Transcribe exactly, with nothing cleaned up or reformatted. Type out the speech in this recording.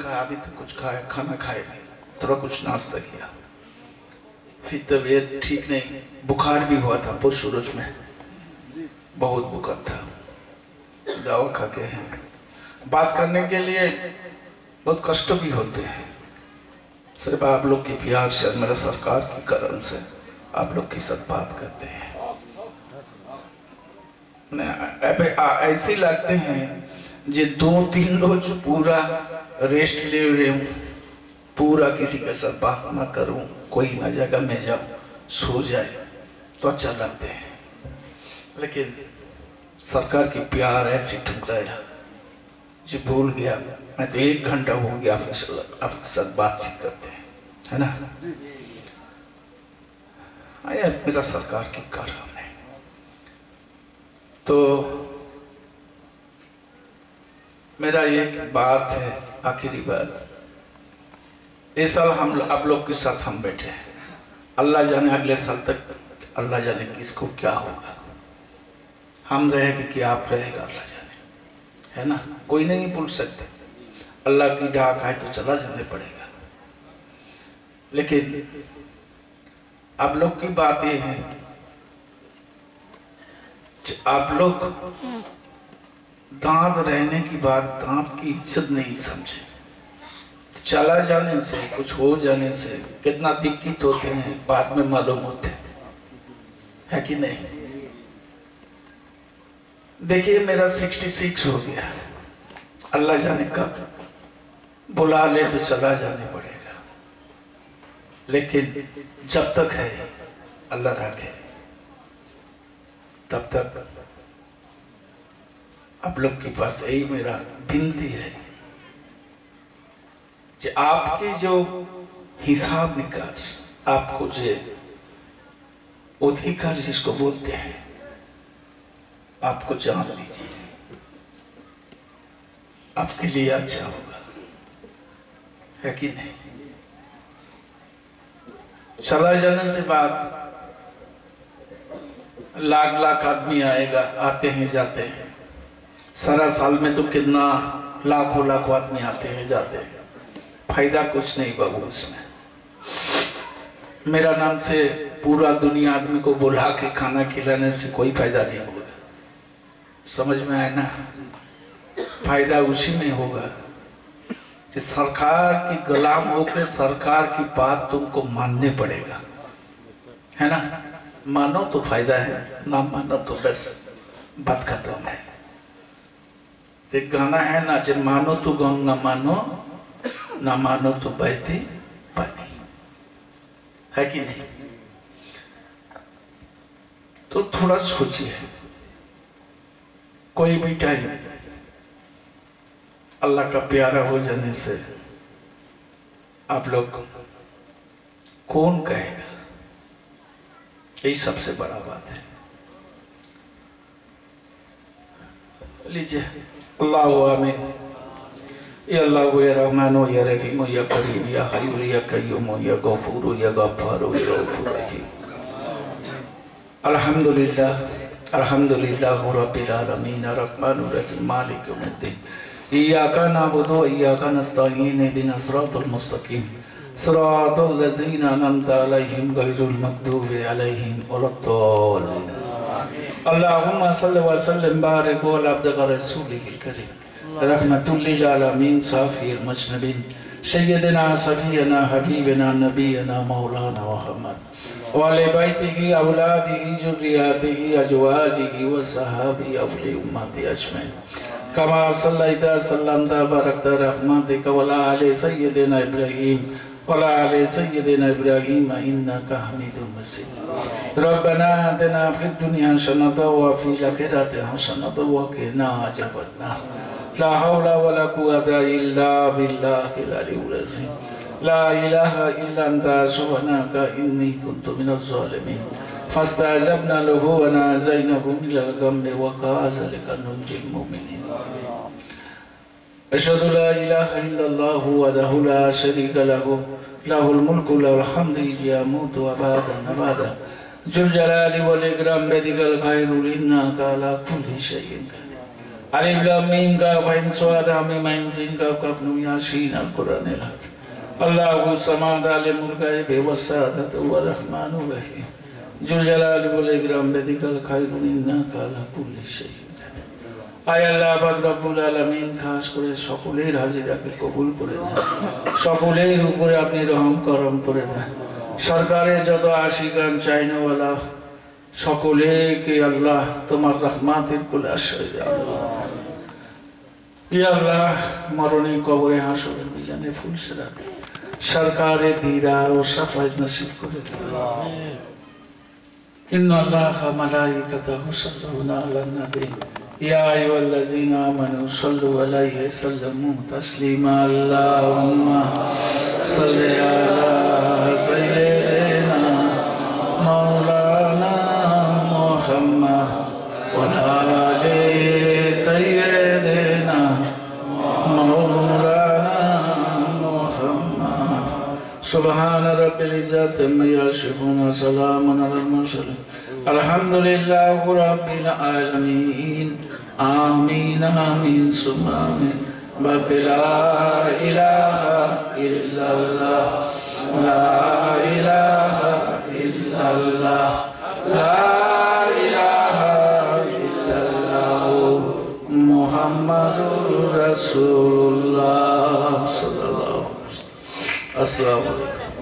खाया, अभी तो कुछ खाया, खाना खाए नहीं, थोड़ा कुछ नाश्ता किया, फिर तबीयत ठीक नहीं, बुखार भी हुआ था, बहुत सूरज में बहुत बुखार था, दवा खा के हैं। बात करने के लिए बहुत कष्ट भी होते हैं, सिर्फ आप लोग की प्यार से, मेरा सरकार की कारण से आप लोग के साथ बात करते हैं। ऐसे लगते हैं जे दो तीन रोज पूरा रेस्ट ले रहे हूँ, पूरा किसी के साथ बात ना करूं, कोई ना जगह में जाऊं, सो जाए तो अच्छा लगते हैं। लेकिन सरकार की प्यार ऐसी ठुकराया जी, भूल गया मैं तो एक घंटा हो गया आपके आपके साथ बातचीत करते हैं, है ना। आया मेरा सरकार की कारण है। तो मेरा एक बात है, आखिरी बात, इस साल हम आप लोग के साथ हम बैठे हैं, अल्लाह जाने अगले साल तक अल्लाह जाने किसको क्या होगा, हम रहेंगे कि आप रहेगा अल्लाह जाने, है ना, कोई नहीं पूछ सकते। अल्लाह की डाक आए तो चला जाने पड़ेगा। लेकिन आप लोग की बात ये है, आप लोग दांत रहने की बात, दांत की इज्जत नहीं समझे। चला जाने से, कुछ हो जाने से कितना दिक्कत होते हैं बाद में मालूम होते हैं, है कि नहीं। देखिए मेरा सिक्सटी सिक्स हो गया, अल्लाह जाने कब बुला ले तो चला जाने पड़ेगा। लेकिन जब तक है अल्लाह रखे, तब तक आप लोग के पास यही मेरा विनती है कि आपके जो हिसाब निकास, आपको जो अधिकार जिसको बोलते हैं, आपको जान लीजिए, आपके लिए अच्छा होगा, है कि नहीं। चला जाने से बाद लाख लाख आदमी आएगा, आते हैं जाते हैं, सारा साल में तो कितना लाखों लाखों आदमी आते हैं जाते हैं, फायदा कुछ नहीं बाबू इसमें। मेरा नाम से पूरा दुनिया आदमी को बुला के खाना खिलाने से कोई फायदा नहीं होगा, समझ में आए ना। फायदा उसी में होगा कि सरकार की गुलाम होकर सरकार की बात तुमको मानने पड़ेगा, है ना। मानो तो फायदा है, ना मानो तो बस बात खत्म है। एक गाना है ना, जब मानो तो गंगा मानो, ना मानो तो बहती पानी, है कि नहीं। तो थोड़ा सोचिए, कोई भी टाइम अल्लाह का प्यारा हो जाने से आप लोग कौन कहेगा, यही सबसे बड़ा बात है। लीजिए अल्लाह आमीन। या अल्लाह या रहमान या रहीम या करीम या हय्यू या कय्यूम या गफूर या गफ्फार या रऊफ रहीम। अल्हम्दुलिल्लाह अल्हम्दुलिल्लाह रब्बिल आलमीन अर्रहमानिर रहीम मालिक यौमिद्दीन इय्याका नअबुदु व इय्याका नस्तईन इहदिनास सिरातल मुस्तकीम सिरातल लज़ीना अनअमता अलैहिम गैरिल मग़दूबि अलैहिम वलद्दाल्लीन। अल्लाहुम्मा सल्लि व सल्लिम बारिक अला अब्दिका रसूलिहिल करीम रहमतुल लिल आलमीन साफिल मुजनबीन सय्यदना सफीना हबीबना नबीना मौलाना मुहम्मद व अली बैतिही औलादिही ज़ुर्रिय्यतिही अज़वाजिही व सहाबी अवली उम्मती अजमईन कमा सल्लैता सल्लमता बारकता रहमतिका व अला आलि सय्यदिना इब्राहीम व अला आलि सय्यदिना इब्राहीम इन्नका हमीदुम मजीद। रब्बना आतिना फिद दुनिया हसनतन व फिल आखिरति हसनतन व क़िना अज़ाबन्नार। ला हौला वला कुव्वता इल्ला बिल्लाहिल अलिय्यिल अज़ीम। ला इलाहा इल्ला अंता सुब्हानका इन्नी कुन्तु मिनज़ ज़ालिमीन। फस्तजबना लहु व नज़यनाहु मिनल गम्मि व कज़ालिका नुंजिल मुमिनीन। अशहदु ला इलाहा इल्लल्लाहु वहदहु ला शरीका लहु लहुल मुल्कु व लहुल हम्दु यमूतु व अबादा जुल जलाली वल इकराम बियदिकल खैरु इन्नका अला कुल्लि शैइन क़दीर। अलिफ लाम मीम काफ आइन स्वाद हामिम आइन सीन काफ काफ नून यासीन अल कुरानिल हकीम अल्लाहु समाद आलिमुल गायब वस्सादत व रहमानुर रहीम जुल जलाल वल इकराम बिदिकल खैरु इन्नाका अला कुल्ली शैइन कदीर। आय अल्लाह पाक रब्बुल आलामीन खास करे সকলের হাজিরাকে কবুল করে দেন, সকলের উপরে আপনি রহম করম করে দেন। সরকারের যত আশিকান চাইনাওয়ালা সকলেকে আল্লাহ তোমার রহমতের কুলে আশ্রয় দাও। ইয়া আল্লাহ মরণে কবরে হাসরে মিজানে ফুলসেরাত সরকারে দিদার ও শাফায়াত নসিব করে দাও। ইন্নাল্লাহা মালাইকাতাহু ইউসাল্লুনা আলান নবী ইয়া আইয়ুহাল্লাযীনা আমানু সাল্লু আলাইহি ওয়া সাল্লিমু তাসলিমা। আল্লাহুম্মা সাল্লি আলা সাইয়্যিদিনা মাওলানা মুহাম্মদ ওয়া আলি সাইয়্যিদিনা মাওলানা মুহাম্মদ। সুবহান রাব্বিল ইজ্জাতি আম্মা ইয়াসিফুন ওয়া সালামুন আলাল মুরসালিন আলহামদুলিল্লাহি রাব্বিল আলামিন। আমিন আমিন সুম্মা আমিন। বাকি লা ইলাহা ইল্লাল্লাহ লা ইলাহা ইল্লাল্লাহ লা ইলাহা ইল্লাল্লাহ মুহাম্মাদুর রাসূলুল্লাহ সাল্লাল্লাহু আলাইহি ওয়াসাল্লাম। আসসালামু আলাইকুম।